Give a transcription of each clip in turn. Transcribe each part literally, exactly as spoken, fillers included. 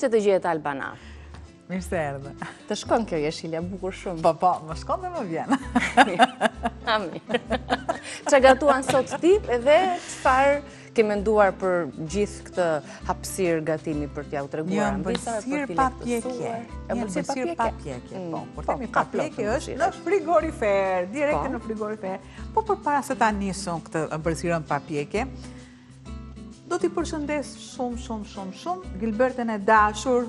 se të gjetë Albana? Mirë se erdhe. Të shkon kjo jeshilja, bukur shumë. Po, po, më shkon dhe më vjen. A mirë. Që gatuan sot ti edhe çfarë ke menduar për gjithë këtë hapësirë gatimi për t'ja u treguar ambisave, për t'i lehtësuar? Një ëmbëlsirë pa pjekje. Po, kur themi pa pjekje është në frigorifer, direkte në frigorifer. Po përpara se ta nisëm këtë ëmbëlsirën pa pjekje, do t'i përshëndes shumë, shumë, shumë, shumë Gilberten e dashur,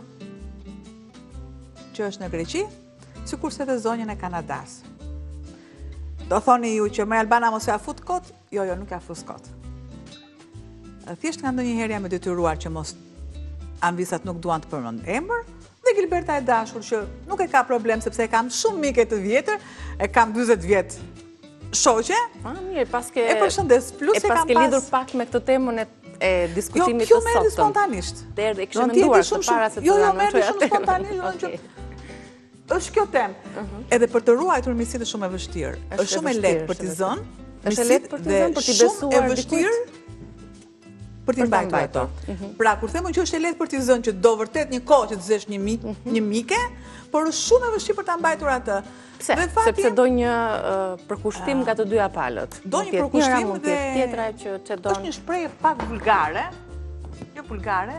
që është në Greqi, sikur se dhe zonjën e Kanadas. Do thoni ju që me Albana mos ja fut kot? Jo, jo, nuk ja fut kot. Thjesht nga ndonjë herë jam e detyruar që mos ambisat nuk duan të përmend emër, dhe Gilberta e dashur që nuk e ka problem sepse e kam shumë mike të vjetër, e kam dyzet vjet shoqe. Ah, mirë, paske e përshëndes plus e paske lidhur pak me këtë temën e e diskutimit të sotëm. Jo, kjo merri spontanisht. Deri e kishe menduar të para se të Jo, jo, janë merri shumë spontanisht. Është kjo temë. Edhe për të ruajtur miqësitë është shumë e vështirë. Është shumë e lehtë për t'i zënë. Është e lehtë për t'i zënë, për t'i besuar e vështirë për t'i mbajtur ato. Pra, kur themën që është e lehtë për t'i zënë që do vërtet një kohë që të zesh një mik, një mike, por është shumë e vështirë për ta mbajtur atë. Pse? Sepse do një përkushtim nga të dyja palët. Do një përkushtim dhe tjetra që çedon. Është një shprehje pak vulgare, jo vulgare,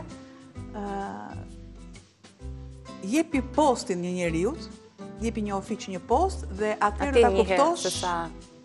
jepi postin një njeriut, jepi një ofiq një post, dhe atërë ta kuptosh se sa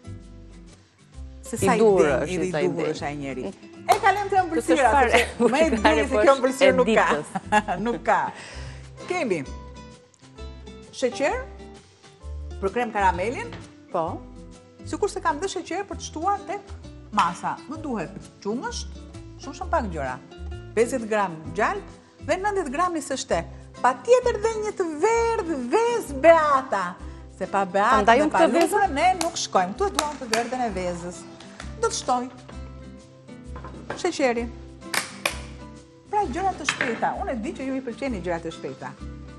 i duhur është ai njeri. E kalem të ëmbëlsira, me e diri se kjo ëmbëlsirë nuk ka. Nuk ka. Kemi sheqer për krem karamelin, po, sikur se kam dhe sheqer për të shtuar tek masa. Më duhet qumësht, shumë shumë pak gjëra, pesëdhjetë gram gjalp dhe nëntëdhjetë gram i së shte. Pa tjetër dhe një të verdhë vezë Beata. Se pa Beata dhe pa lufrë, ne nuk shkojmë. Tu e duam të verdhen e vezës. Do të shtoj. Sheqeri. Pra gjërat të shpejta. Unë e di që ju i pëlqeni gjërat të shpejta.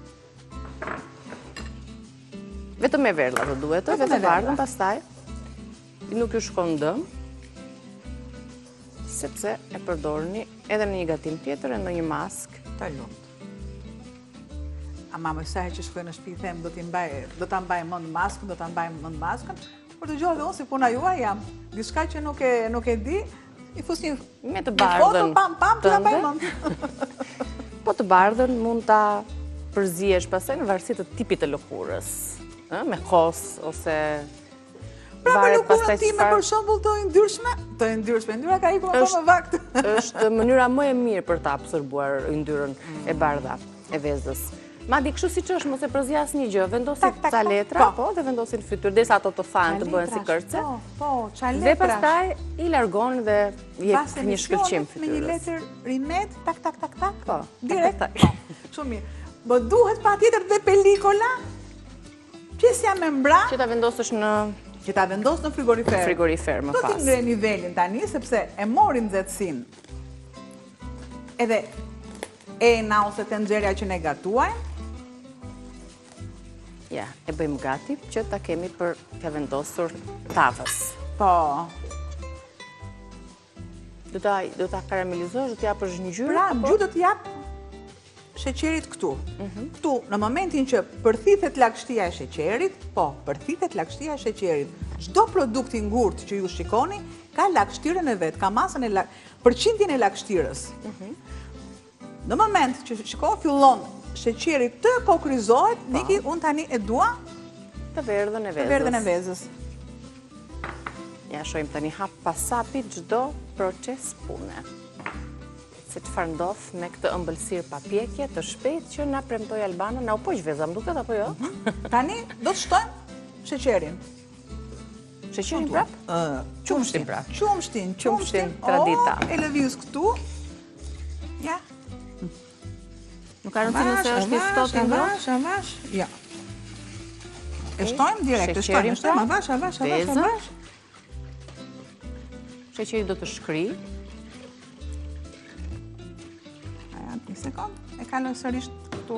Vetëm me verdha të duhet, vetëm e vardhën pastaj. Nuk ju shkon dëm. Sepse e përdorni edhe në një gatim tjetër e në një mask. Ta lumt. Ama më sajë që shkoj në shtëpi them do t'i mbaj, do ta mbaj mend maskën, do ta mbaj mend maskën, por dëgjova dhe unë si puna juaj jam. Diçka që nuk e nuk e di, i fus një me të bardhën. Foto pam pam ta mbaj mend. Po të bardhën mund ta përzihesh pastaj në varësi të tipit të lëkurës, ë, me kos ose pra për lëkurën time për shembull të yndyrshme, të yndyrshme, yndyra ka ikur më me vakt. Është mënyra më e mirë për ta absorbuar yndyrën e bardha e vezës. Ma di kështu si që është, mos e përzjas një gjë, vendosin ca letra, po, dhe vendosin fytyr, derisa ato të fanë të bëhen si kërce. Po, po, qa letrash. Dhe pastaj i largon dhe jep një shkëlqim fytyrës. Me një letër rimet, tak, tak, tak, tak, po, direkt. Shumë mirë. Bë duhet pa tjetër dhe pelikola, pjesja membran, që ta vendosësh në... Që ta vendos në frigorifer. Frigorifer, më pas. Do t'i ngre nivelin tani, sepse e morin nxehtësin. Edhe ena ose tenxherja që ne gatuajmë. Ja, e bëjmë gati që ta kemi për t'ja vendosur tavës. Po. Do ta do ta karamelizosh, do t'i japësh një ngjyrë? Pra, ngjyrë do t'i jap sheqerit këtu. Këtu, në momentin që përthithet lagështia e sheqerit, po, përthithet lagështia e sheqerit. Çdo produkt i ngurtë që ju shikoni ka lagështirën e vet, ka masën e përqindjen e lagështirës. Në moment që shiko fillon sheqeri të kokrizohet, Niki, unë tani e dua të verdhën e vezës. Të verdhën e vezës. Ja, shojmë tani hap pas hapi çdo proces pune. Se çfarë ndodh me këtë ëmbëlsirë pa pjekje të shpejtë që na premtoi Albana, na u poq veza, më duket apo jo? Tani do të shtojmë sheqerin. Sheqerin prap? Qumshtin prap. Qumshtin, qumshtin tradita. E lëviz këtu. Ja. Nuk ka rëndësi nëse është i ftohtë i ngrohtë? Avash, avash, ja. E shtojmë direkt, e shtojmë, e shtojmë, avash, avash, avash, avash. Sheqeri do të shkri. Aja, një sekund, e kaloj sërish këtu.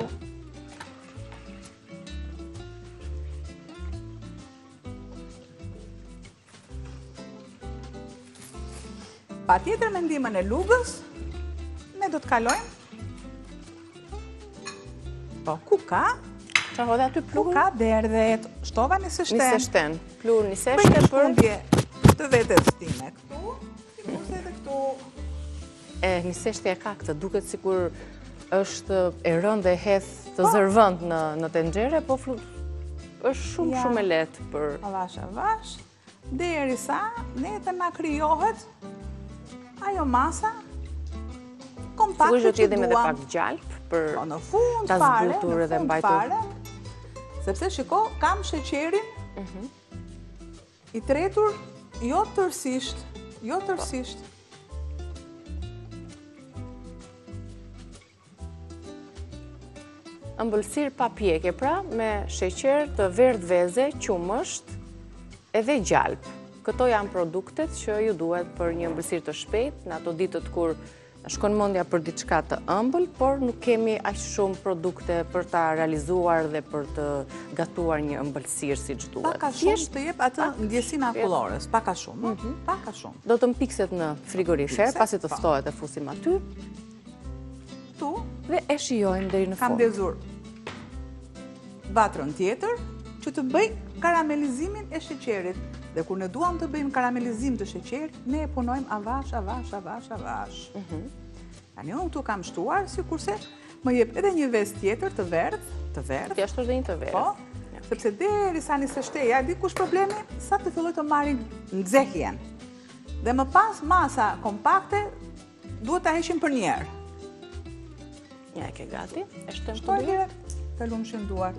Pa tjetër me ndihmën e lugës, ne do të kalojmë Po, ku ka? Qa hodhe aty Ku pluhur? ka derdhet? Shtova një seshten. Një seshten. Pluhur një Për seshte një për... shkundje të vetes time. Këtu, si kurse edhe këtu. E, një seshte e ka këtë, duket sikur është e rënd dhe heth të zërvënd në, në tenxhere, po flu... është shumë, Ja. shumë e letë për... Avash, avash. Derisa ne të na krijohet ajo masa Sigurisht kompakte do të që jetim edhe duam. pak gjalp për Po në fund ta fare, zbutur në edhe fund mbajtur. fare, sepse shiko, kam sheqerin i tretur jo tërësisht, jo tërësisht. ëmbëlsirë pa pjekje, pra me sheqer të verdh veze, qumësht edhe gjalp. Këto janë produktet që ju duhet për një ëmbëlsirë të shpejt, në ato ditët kur shkon mendja për diçka të ëmbël, por nuk kemi aq shumë produkte për ta realizuar dhe për të gatuar një ëmbëlsirë siç duhet. Paka shumë të jep atë ndjesinë akullores, paka shumë, paka shumë. Do të mpikset në frigorifer, pasi të ftohet e fusim aty Tu dhe e shijojmë deri në kam fund. dezur vatrën tjetër që të bëj karamelizimin e sheqerit. Dhe kur ne duam të bëjmë karamelizim të sheqerit, ne e punojmë avash, avash, avash, avash. Tani unë këtu kam shtuar, si kurse më jep edhe një vezë tjetër të verdh, të verdh, Kjo është edhe një të verë. po, sepse derisa një sështeja, di kush problemi, sa të filloj të marrin nxehjen. Dhe më pas masa kompakte duhet ta heqim për njerë. Ja, e ke gati, e shtëm të Shtoj dy. direkt, të lumshin duart.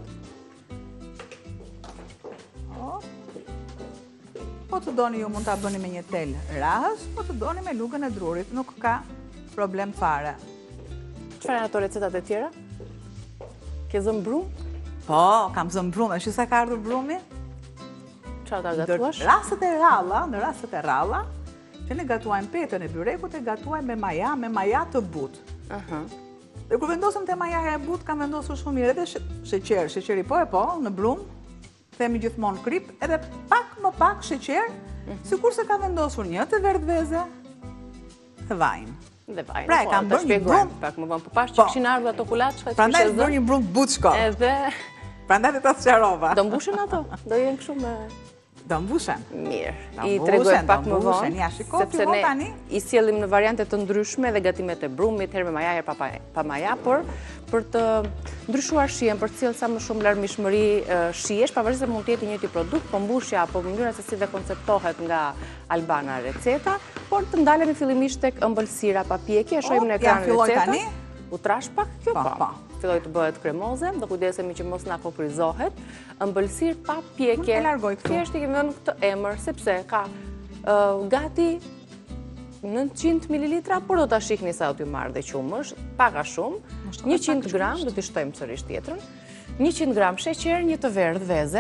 O. Po të doni ju mund ta bëni me një tel rahës, po të doni me lugën e drurit, nuk ka problem fare. Çfarë janë ato recetat e tjera? Ke zënë brum? Po, kam zënë brume, shi sa ka ardhur brumi? Çfarë ta Në gatuash? rastet e ralla, në rastet e ralla, që ne gatuajmë petën e byrekut e gatuajmë me maja, me maja të butë. Aha. Dhe kur vendosëm te majaja e butë, kam vendosur shumë mirë edhe she- sheqer, sheqeri po e po, në brum, themi gjithmonë krip, edhe pak më pak sheqer, sikur se ka vendosur një të verdhveze të vajnë. Dhe vajnë, Pra, e po, kam ta bërë një shpjegojmë brum. pak më vonë, po pash që Po. kishin ardhur ato kulaçka që Prandaj kishe bërë zënë. një brum butshko. Edhe Prandaj të ta sqarova. do mbushen ato, do jenë kështu me Do mbushen. mirë. Do I mbushen, tregoj do pak më mbushen. vonë, Ja, shiko, sepse fillon ne tani. i sjellim në variante të ndryshme dhe gatimet e brumit, herë me maja, herë pa, pa- pa maja, por për të ndryshuar shijen, për të cilë sa më shumë larmishmëri eh, shijesh, pavarësisht se mund të jetë i njëjti produkt, po mbushja apo mënyra se si dhe konceptohet nga Albana receta, por të ndalemi fillimisht tek ëmbëlsira pa pjekje, e shohim në ja, ekran filloj recetën. tani? U trash pak kjo Po, po. po. Filloi të bëhet kremoze, do kujdesemi që mos na kopurizohet. Ëmbëlsirë pa pjekje. Mund ta largoj këtu. Thjesht i kemi vënë këtë emër sepse ka ë, gati nëntëqind mililitra, por do ta shihni sa do t'ju marrë dhe qumësh, pak a shumë. njëqind gram, do t'i shtojmë sërish tjetrën. njëqind gram sheqer, një të verdh veze,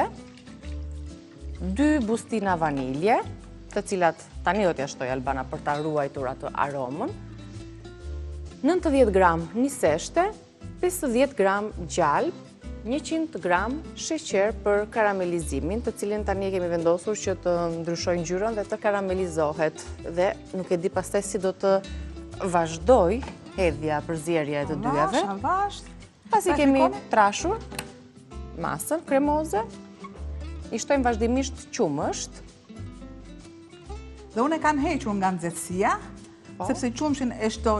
dy bustina vanilje, të cilat tani do t'ja shtoj Albana për ta ruajtur atë aromën. nëntëdhjetë gram një seshte, pesëdhjetë gram gjalp, njëqind gram sheqer për karamelizimin, të cilin tani kemi vendosur që të ndryshojë ngjyrën dhe të karamelizohet. Dhe nuk e di pastaj si do të vazhdoj hedhja përzierja e të dyjave. Avash, avash. Pasi Ta kemi shikoni? trashur masën kremoze, i shtojmë vazhdimisht qumësht. Dhe unë e kam hequr nga nxehtësia, sepse qumshin e shtoj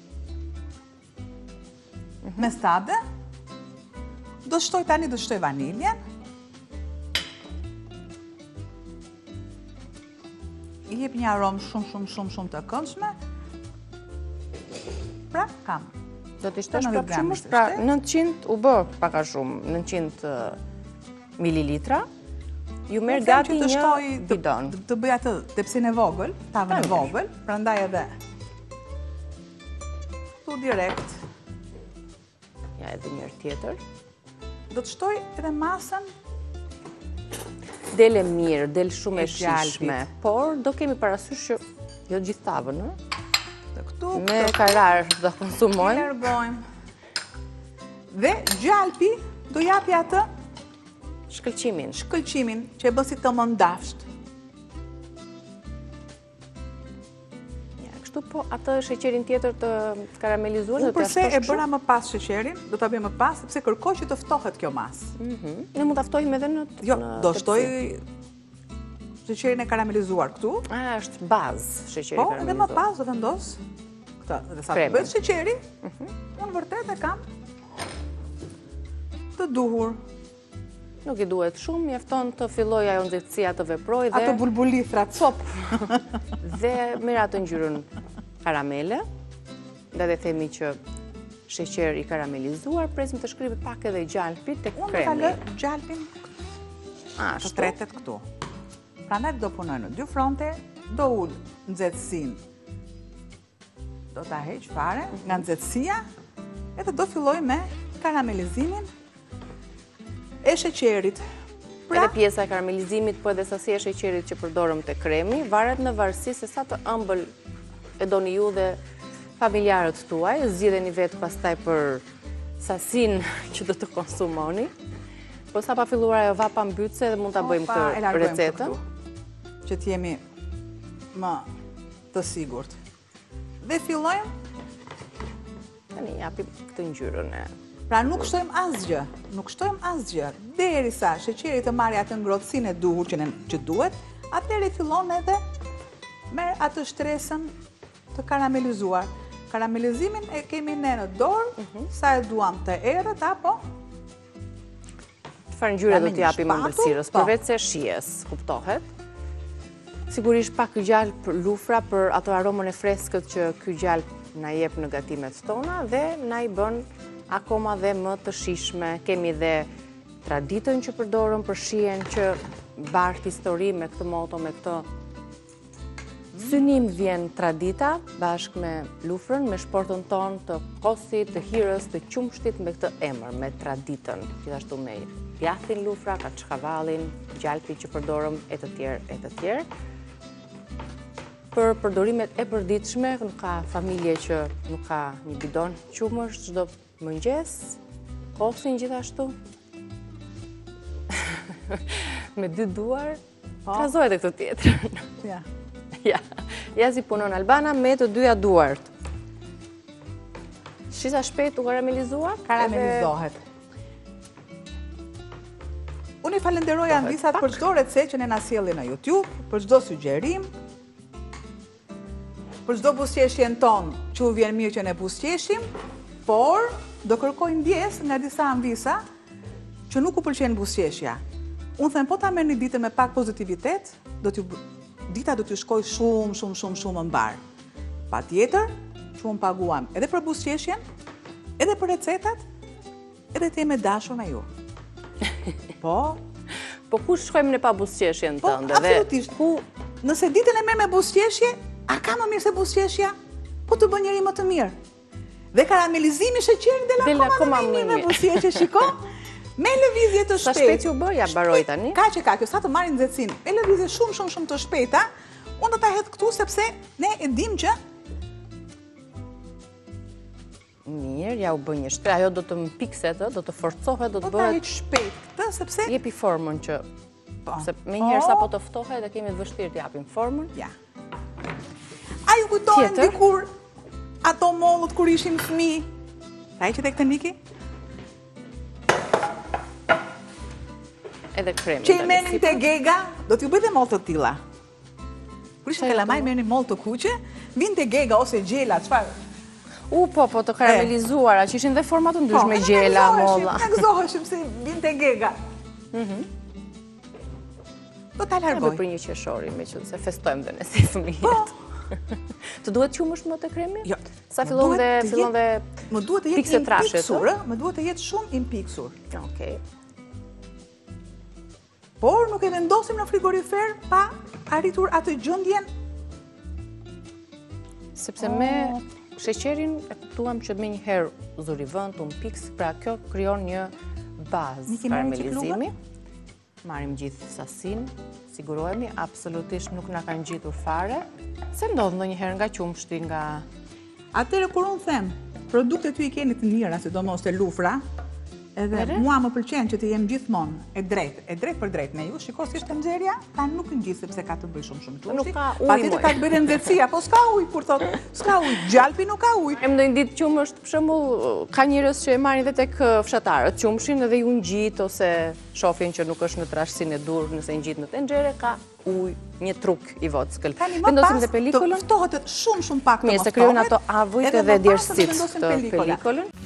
me stade. Do shtoj tani, do shtoj vaniljen. I jep një aromë shumë, shumë, shumë, shumë të këndshme. Pra, kam. Do t'i shtosh nëntëdhjetë prapë gram qumësht, ishte, pra shte? nëntëqind u bë pak a shumë, nëntëqind mililitra. Ju merr Unë them gati që të një shtoj, të, bidon. të, të bëj atë tepsin e vogël, tavën e Mirë. vogël, prandaj edhe tu direkt. Ja, edhe njërë tjetër. Do të shtoj edhe masën. Dele mirë, del shumë e E gjalpit. shishme, por do kemi parasysh që jo gjithë tavën, ë? Dhe këtu, Me këtu, karar do i konsumojmë. largojmë. Dhe gjalpi do japi atë Shkëlqimin. shkëlqimin që e bën si të mëndafsht. Ja, kështu Po, atë sheqerin tjetër të karamelizuar Unë do t'ja përse e shtosh bëra më pas sheqerin, do ta bëj më pas sepse kërkoj që të ftohet kjo masë. kështu? Ne mund ta ftojmë edhe në Jo, në do tepsi. shtoj sheqerin e karamelizuar këtu. Ah, është bazë sheqeri Po, edhe më karamellizuar. pas do vendos këtë. Dhe sa të Kremin. bëhet sheqeri, unë vërtet e kam të duhur. Nuk i duhet shumë, mjafton të filloj ajo nxehtësia të veprojë dhe Ato bulbulithrat, sop. dhe merr atë ngjyrën karamele. Dhe dhe themi që sheqer i karamelizuar, presim të shkrihet pak edhe gjalpi tek Unë do ta lë kremi. gjalpin Ah, të ashtu. tretet këtu. Prandaj do punoj në dy fronte, do ul nxehtësinë. Do ta heq fare nga nxehtësia edhe do filloj me karamelizimin e sheqerit. Edhe pjesa e karamelizimit, po edhe sasia e sheqerit që përdorëm te kremi, varet në varësi se sa të ëmbël e doni ju dhe familjarët tuaj, zgjidheni vetë pastaj për sasin që do të konsumoni. Po sa pa filluar ajo vapa mbytse dhe mund ta bëjmë Pa, e këtë largojmë recetën. këtu, që t'jemi më të sigurt. Dhe fillojmë, Tani japim këtë ngjyrën e. pra nuk shtojmë asgjë, nuk shtojmë asgjë, derisa sheqeri të marrë atë ngrohtësinë e duhur që, ne, që duhet, atëherë fillon edhe me atë shtresën të karamelizuar. Karamelizimin e kemi ne në dorë, sa e duam të errët apo Çfarë ngjyre do me t'i një japim shpatull, ëmbëlsirës, po. përveç se shijes, kuptohet. Sigurisht pak gjalp lufra për ato aromën e freskët që ky gjalp na jep në gatimet tona dhe na i bën akoma dhe më të shijshme. Kemi dhe traditën që përdorëm për shijen që bart histori me këtë moto, me këtë synim vjen tradita bashkë me lufrën, me shportën tonë të kosit, të hirës, të qumshtit me këtë emër, me traditën, gjithashtu me djathin lufra, kaçkavallin, gjalpin që përdorëm e të tjerë e të tjerë. Për përdorimet e përditshme, nuk ka familje që nuk ka një bidon qumësh çdo mëngjes, kosin gjithashtu. Me dy duar, trazohet e këtë tjetër. ja. Ja, ja si punon Albana me të dyja duart. Shisa shpejt u karamelizuar? Karamelizohet. Unë i falenderoj Andisat për çdo recetë që ne na sjellin në YouTube, për çdo sugjerim, për çdo buzëqeshjen tonë që u vjen mirë që ne buzëqeshim, por do kërkoj ndjes nga disa Andisa që nuk u pëlqen buzëqeshja. Unë them po ta merrni ditën me pak pozitivitet, do t'ju dita do t'ju shkoj shumë, shumë, shumë, shumë më mbar. Patjetër që unë paguam edhe për buzëqeshjen, edhe për recetat, edhe të jemi dashur me ju. Po, Po ku shkojmë ne pa buzëqeshjen po, tënde? absolutisht. Ku, nëse ditën e merr me buzëqeshje, a ka më mirë se buzëqeshja? Po të bën njëri më të mirë. Dhe karamelizimi sheqerit del Del akoma akoma më më mirë me mirë. buzëqeshje, shiko. Me lëvizje të Sa shpejtë. shpejt ju bë, ja baroj tani. Ka që ka, kjo sa të marrin nxehtësinë. Me lëvizje shumë, shumë, shumë të shpejta, unë do ta hedh këtu sepse ne e dim që Mirë, ja u bë një shtre, ajo do të mpikset, do të forcohet, do do të ta bëhet heq shpejt këtë sepse jepi formën që Po. se me njëherë Po. sa po të ftohet dhe kemi të vështirë të japim formën. ja. A ju kujtohen Tjetër? dikur ato mollët kur ishim fëmijë? Ta heqet tek Niki? Edhe kremi. Që i tani merrnin sipër. te Gega, do t'ju bëjte mollë të tilla. Kur ishte Sa kalamaj janë? merrnin mollë të kuqe, vinte Gega ose gjela, çfarë? U, po, po, të karamelizuara, që ishin dhe forma të ndryshme, Po, gjela, ne molla. gëzoheshim, Ne gëzoheshim se vinte Gega. Do ta Ja, bëj largoj. për një qeshori, me që se festojmë dhe ne si fëmijët. Të duhet qumësh më të kremi? Jo. Sa më fillon duhet dhe të fillon jetë- dhe Më duhet të jetë pikse trashe, impiksur, ë? Më duhet të jetë shumë impiksur. Okej. Por nuk e vendosim në frigorifer pa arritur atë gjendjen. Sepse me sheqerin e kuptuam që me një herë zuri vënd, un piks, pra kjo krijon një bazë Niki, marrim karamelizimi. Marrim gjithë sasin, sigurohemi, absolutisht nuk na kanë gjitur fare, se ndodh ndonjëherë nga qumshti, nga Atëherë kur unë them, produktet ty i keni të mira, sidomos të lufra, Edhe mua më pëlqen që të jem gjithmonë e drejtë, e drejtë për drejtë me ju. Shiko si është nxjerrja, ta nuk ngjit sepse ka të bëj shumë shumë tushi. Nuk ka ujë. Patjetër ka të bëjë nxehtësia, po s'ka ujë kur thotë, s'ka ujë. Gjalpi nuk ka ujë. E mendoj ditë qumë është për shembull ka njerëz që e marrin edhe tek fshatarët, qumshin edhe ju ngjit ose shohin që nuk është në trashësinë e dur, nëse ngjit në tenxhere ka ujë, një truk i vockël. Vendosim dhe pelikulën. Ftohet shumë shumë pak të Mirë, se krijojnë ato avujt edhe djersësit të pelikulën.